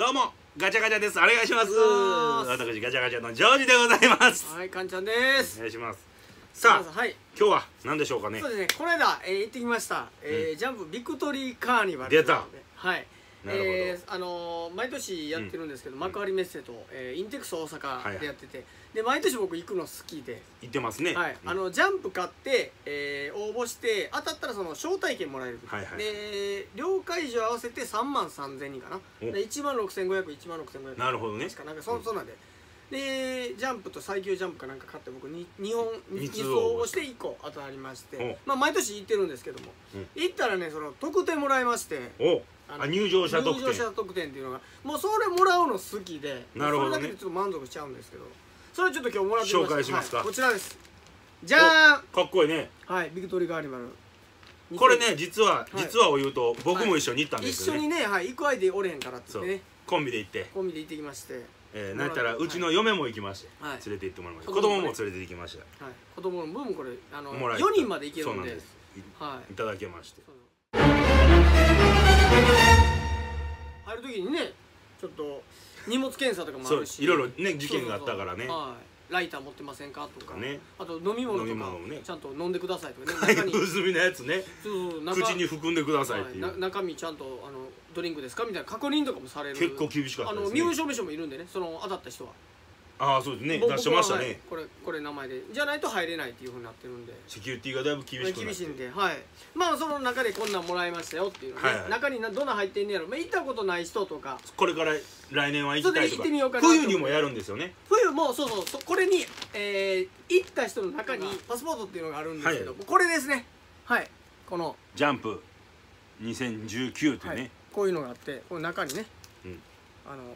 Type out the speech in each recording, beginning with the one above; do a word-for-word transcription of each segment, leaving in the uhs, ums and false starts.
どうもガチャガチャです。お願いします。私ガチャガチャのジョージでございます。 はい、かんちゃんです。 お願いします。さあ、はい、今日は何でしょうかね。 そうですね、この間、えー、行ってきました、えーうん、ジャンプビクトリーカーニバル出た。 はい、えー、あのー、毎年やってるんですけど、うん、幕張メッセと、えー、インテックス大阪でやってて、はい、で毎年僕行くの好きで行ってますね。 はい、うん、あのジャンプ買って、えー、応募して当たったらその招待券もらえる。はい、はい、で両会場合わせてさんまんさんぜんにんかな。でいちまんろくせんごひゃく、いちまんろくせんごひゃく。 なるほどね。 確かなんか そ,、うん、そんなんで。でジャンプと最強ジャンプかなんか買って僕ににほんにつ応募していっこ当たりまして、まあ毎年行ってるんですけども、うん、行ったらねその特典もらいまして、 おあ入場者特典入場者特典っていうのがもうそれもらうの好きで、 なるほどね、 それだけでちょっと満足しちゃうんですけど、それちょっと今日もらってみました。 紹介しますか、 はい、こちらです。じゃーん、 かっこいいね。はい、 ビクトリーカーニバル。 これね実は、はい、実はを言うと僕も一緒に行ったんですよね。 一緒にね、はい、行く相手おれへんからって言ってね、 コンビで行ってコンビで行ってきまして、 えー、なんやったらうちの嫁も行きまして、はい、連れて行ってもらいました。子供も連れて行きました。 はい、子供の分これあのよにんまで行けるんで、 はい、いただけまして、 入る時にねちょっと荷物検査とかもあるし、 いろいろね事件があったからね、 ライター持ってませんかとかね、 あと飲み物とかちゃんと飲んでくださいとかね、開封済みのやつね、口に含んでくださいっていう、 中身ちゃんとあのドリンクですかみたいな確認とかもされる。 結構厳しかったですね。 あの身分証明書もいるんでね、その当たった人は。 ああそうですね、出してましたね。 これこれ名前でじゃないと入れないっていうふうになってるんで、 セキュリティがだいぶ厳しくなって厳しいんで、はい、まあその中でこんなんもらいましたよっていうのね、中にどんな入ってんねやろ、まあ行ったことない人とか、 これから来年は行きたいとか、冬にもやるんですよね。 冬もそうそう、これにえ行った人の中にパスポートっていうのがあるんですけど、これですね。はい、このジャンプにせんじゅうきゅうっていうね、 こういうのがあって、この中にね、あの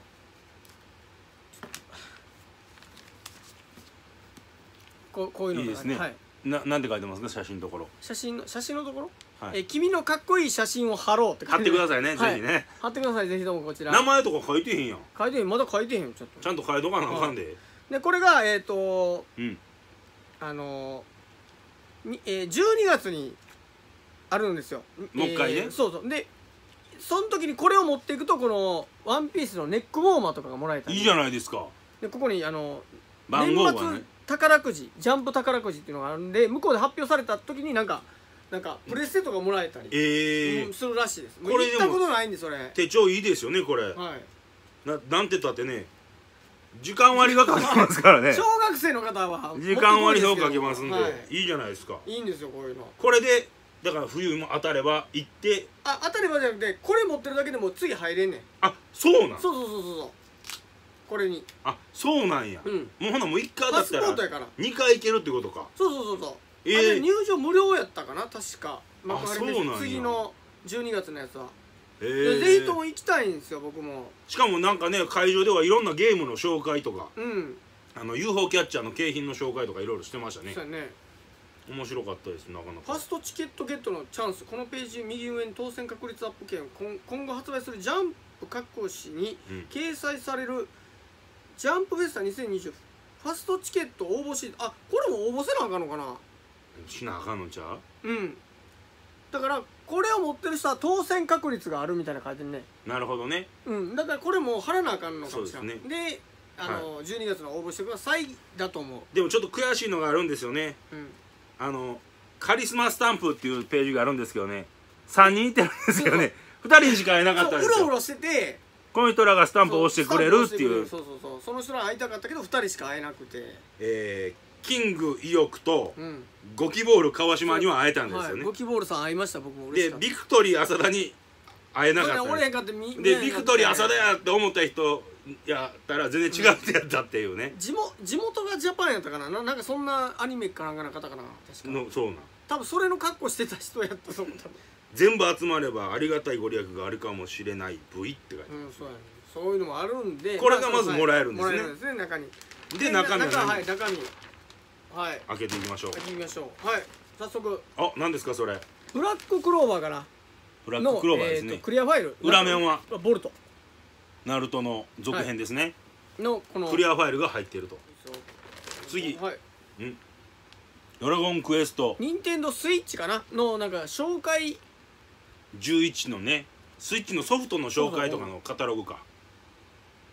こうこういうのがいいですね。 ななんて書いてますか、写真のところ。 写真の写真のところ。え君のかっこいい写真を貼ろうって貼ってくださいね、ぜひね。 貼ってください、ぜひともこちら。 名前とか書いてへんやん。 書いてへん、まだ書いてへん、ちょっと。 ちゃんと書いとかなあかんで。 でこれがえっとあのじゅうにがつにあるんですよ。 もう一回ね。 そうそう。でその時にこれを持っていくとこのワンピースのネックウォーマーとかがもらえたり。 いいじゃないですか。 でここにあの番号がね。 宝くじジャンプ宝くじっていうのがあるんで、向こうで発表された時になんかなんかプレステとかもらえたりするらしいです。これ行ったことないんで、それ手帳いいですよねこれ。 はい、 ななんて言ったってね時間割がかけますからね。 小学生の方は時間割表かけますんで、いいじゃないですか。 いいんですよこういうの。 これでだから冬も当たれば行って、 あ当たればじゃなくてこれ持ってるだけでも次入れんねん。 あそうなん。 そうそうそうそう、これに。 あそうなんや。もうほなもういっかいだったらにかい行けるってことか。 そうそうそうそう。ええ入場無料やったかな確か。 あそうなんや。 次のじゅうにがつのやつは。ぜひとも行きたいんですよ僕も。 しかもなんかね会場ではいろんなゲームの紹介とか、あの ユーフォー キャッチャーの景品の紹介とかいろいろしてましたね。 そうやね。 面白かったです。なかなかファストチケットゲットのチャンス。このページ右上に当選確率アップ券、今後発売するジャンプ各紙に掲載されるジャンプフェスタにせんにじゅうファストチケット応募し、あこれも応募せなあかんのかな。 しなあかんのちゃう。 うんだからこれを持ってる人は当選確率があるみたいな書いてるね。 なるほどね。 うんだからこれも貼らなあかんのかもしれない。であのじゅうにがつの応募してくださいだと思う。 でもちょっと悔しいのがあるんですよね。あのカリスマスタンプっていうページがあるんですけどね、さんにんいてるんですよね。ふたりにしか会えなかったんですよ。 うろうろしててこの人らがスタンプを押してくれるっていう。 そうそうそう、その人ら会いたかったけどふたりしか会えなくて、 えー、キング意欲とゴキボール川島には会えたんですよね。 ゴキボールさん会いました。僕も嬉しかった。 でビクトリー浅田に会えなかったで、ビクトリー浅田やって思った人やったら全然違う人やったっていうね。 地元地元がジャパンやったかな、なんかそんなアニメかなんかの方かな確かの。 そうなん。 多分それの格好してた人やったと思う。多分全部集まればありがたいご利益があるかもしれない ブイ って書いてある。 うんそうやね。そういうのもあるんで、 これがまずもらえるんですね。 もらえるんですね中に。 で中身ははい中身はい開けていきましょう。 開けてみましょう。はい早速。 あ何ですかそれ。 ブラッククローバーかな。 ブラッククローバーですね。 クリアファイル。 裏面はボルト。 ナルトの続編ですね。 のこのクリアファイルが入っていると。次。うん。ドラゴンクエスト。 ニンテンドースイッチかなのなんか紹介。 じゅういちのね、スイッチのソフトの紹介とかのカタログか。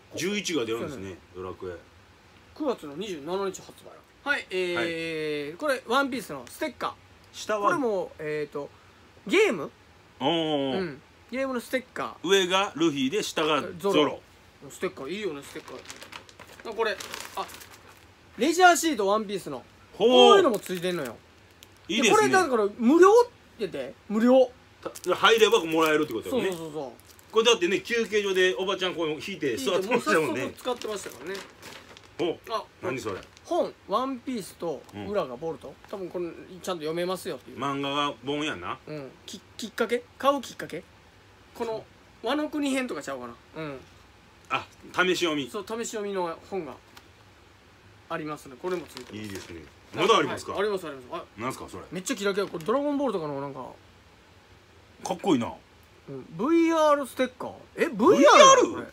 じゅういちが出るんですねドラクエ。 くがつのにじゅうしちにち発売。はいえーこれワンピースのステッカー。 下はこれもえっとゲーム、 おお、 うん、ゲームのステッカ上がルフィで下がゾロ。 ゾロー。ステッカーいいよねステッカー。あこれあレジャーシートワンピースのこほうういうのもついてんのよ。 いいですね。 これだから無料ってて無料。 た入ればもらえるってことそうよね。 そうそうそう。 これだってね休憩所でおばちゃんこう引いて座ってましたもんもう早ね。 速使ってましたからね。 おあ何それ。 本ワンピースと裏がボルト、多分これちゃんと読めますよっていう、 漫画が本やな。 うん、ききっかけ買うきっかけこの和の国編とかちゃうかな。うんあ試し読み。 そう試し読みの本がありますね。これもついてます。 いいですね。まだありますか。 はいありますあります。あなんすかそれ。 めっちゃキラキラ。これドラゴンボールとかのなんか、 かっこいいな。 うん、ブイアール ステッカー。え ブイアール？ ブイアール？ これ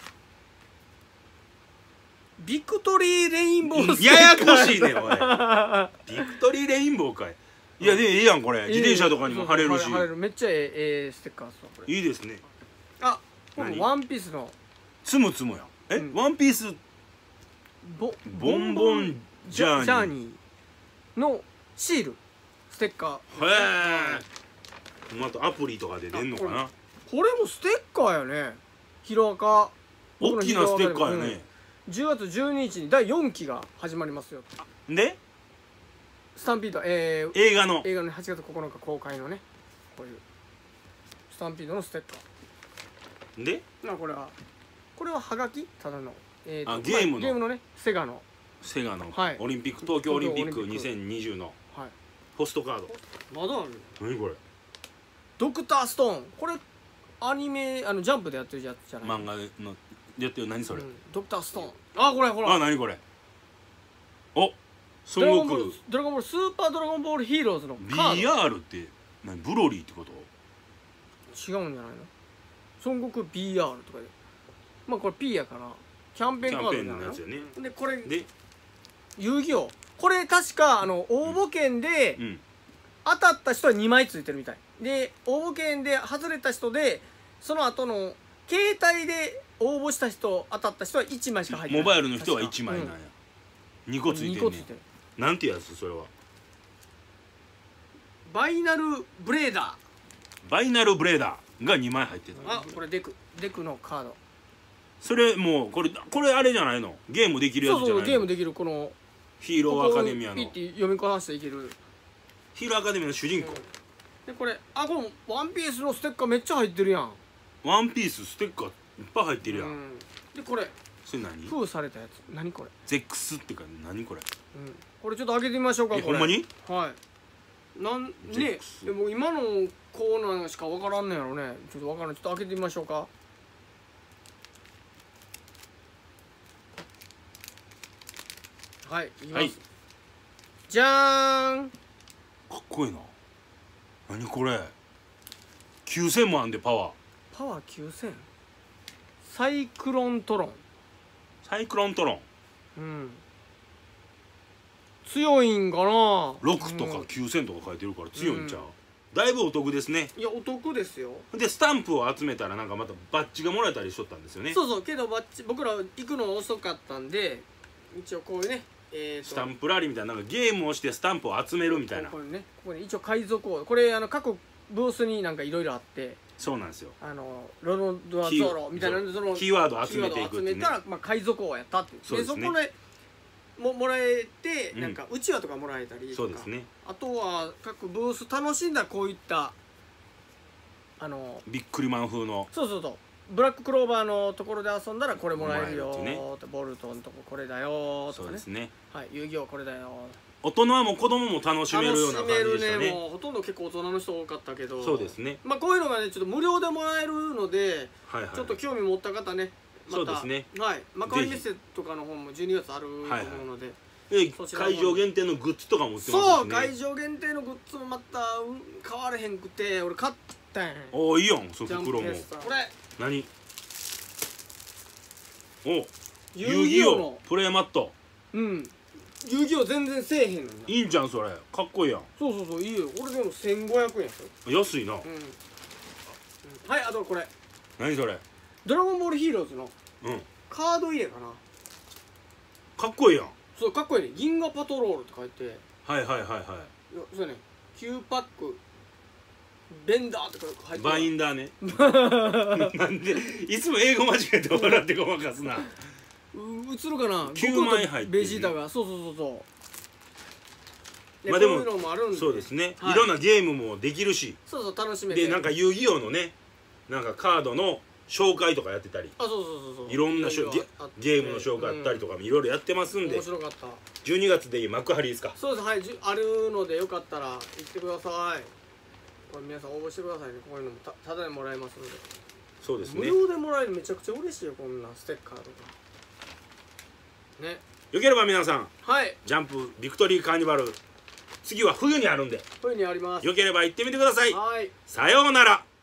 ビクトリーレインボーステッやカーやこしいねおい。ビクトリーレインボーかい。いやでいいやんこれ。自転車とかにも貼れるし。 貼れる。めっちゃええええステッカーっすわこれ。 いいですね。 あこれ何ワンピースのつむつむやん。え、 うんワンピースボボンボンジャーニージャーニーのシールステッカー。 へえ。またアプリとかで出んのかな。 これもステッカーやね。ヒロアカ大きなステッカーやね。 うんじゅうがつじゅうににちにだいよんきが始まりますよ。 でスタンピードえー、 映画の映画のはちがつここのか公開のねこういうスタンピードのステッカー。 でなこれはこれはハガキただの、えーとあゲームのまあゲームのねセガのセガのはいオリンピック東京オリンピック東京オリンピックにせんにじゅうのはいポストカード。 まだある。 何これ。 ドクターストーンこれアニメあのジャンプでやってるやつじゃない。 漫画のやってる。何それ。 うんドクターストーン。あこれほらあ何これ。おドラゴンボール孫悟空。 ドラゴンボールスーパードラゴンボールヒーローズのカード。 ビーアール って何ブロリーってこと。 違うんじゃないの。孫悟空 ビーアール とかでまあこれ P やからキャンペーンカードじゃないの。 キャンペーンのやつよね。 でこれで遊戯王これ確かあの応募券でうん当たった人はにまいついてるみたいで応募券で外れた人でその後の携帯で応募した人当たった人はいちまいしか入ってない。 モバイルの人はいちまいなんや。にこついにてんねん。 こついてる。 なんてやつそれは。 バイナルブレーダバイナルブレーダーがにまい入ってー。 た。 あこれデクデクのカード。 それもうこれこれあれじゃないの。ゲームできるやそうつじゃないの。 そうゲームできるこのヒーローアカデミアのここにピッて読みこなしていける。 ヒーローアカデミアの主人公。 でこれあこのワンピースのステッカーめっちゃ入ってるやん。 ワンピースステッカーいっぱい入ってるやん。 うんでこれそれ何封されたやつ何これ。 ゼックスってか何これ。 うんこれちょっと開けてみましょうか。これえほんまに。 はいなんゼッねクスでも今のコーナーしか分からんのやろね。ちょっと分からん。ちょっと開けてみましょうか。はいいきます、 はいじゃーん。 かっこいいな。何これ。きゅうせんもあんでパワー。 パワーきゅうせんサイクロントロン。 サイクロントロンうん強いんかな。 ろくとかうんきゅうせんとか書いてるから強いんちゃう。だいぶお得ですね。 いやお得ですよ。 でスタンプを集めたらなんかまたバッジがもらえたりしとったんですよね。 そうそうけどバッチ僕ら行くの遅かったんで一応こういうねえーとスタンプラリーみたいな、なんかゲームをしてスタンプを集めるみたいな。 これねここに一応海賊王これあの各ブースになんかいろいろあってそうなんですよ。 あのロロドアゾロみたいなそのキーワードを集めていくっていうねキーワードを集めたら、まあ、海賊王やったっていう。 そうですねそこでももらえて、 うんなんかうちわとかもらえたりとかそうですね。 あとは各ブース楽しんだこういったあのビックリマン風のそうそうそうブラッククローバーのところで遊んだらこれもらえるよもらえるってねーってボルトのとここれだよーとかねそうですね。 はい遊戯王これだよ大人はもう子供も楽しーめるような感じでした楽しめるね。 ね。 もうほとんど結構大人の人多かったけどそうですね。 まあこういうのがねちょっと無料でもらえるのではいはい。 ちょっと興味持った方ねまたそうですね。 はい幕張メッセとかの方もじゅうにがつあると思うのででそちらの会場限定のグッズとかも売ってますしね。 そう会場限定のグッズもまたうん買われへんくて俺買ったんおおいいやんそのジャン袋も。 プフェスタこれ何。お遊遊戯王戯王のプレイマット。 うん遊戯王全然せえへんのにないいんじゃんそれ。かっこいいやん。 そうそうそういいよ俺でもせんごひゃくえんですよ。 安いな。 うん、うん、はいあとこれ何それ。 ドラゴンボールヒーローズのうん。 カード入れかな。 かっこいいやん。 そうかっこいいね。銀河パトロールって書いて、 はいはいはいはい。 いやそうね、きゅうパックベンダーって書いてある。 バインダーね。なんでいつも英語間違えて笑ってごまかすな。 う映るかな。 きゅうまい入ってるねゴクとベジータが、そうそうそうそう。 まあでもこういうのもあるんで、 そうですね、 はいいろんなゲームもできるし、 そうそう楽しめて。 でなんか遊戯王のね、なんかカードの紹介とかやってたり、 あそうそうそうそう。 いろんなしょゲあってゲームの紹介あったりとかもいろいろやってますんで、 面白かった。 じゅうにがつで幕張ですか。 そうですはい、じゅあるのでよかったら行ってください。これ皆さん応募してくださいね。こういうのもたただでもらえますので。 そうですね。 無料でもらえるのめちゃくちゃ嬉しいよ、こんなステッカーとかね。 よければ皆さんはい、 ジャンプビクトリーカーニバル、次は冬にあるんで、 こういうふうにあります。 よければ行ってみてください。 はい。 さようなら。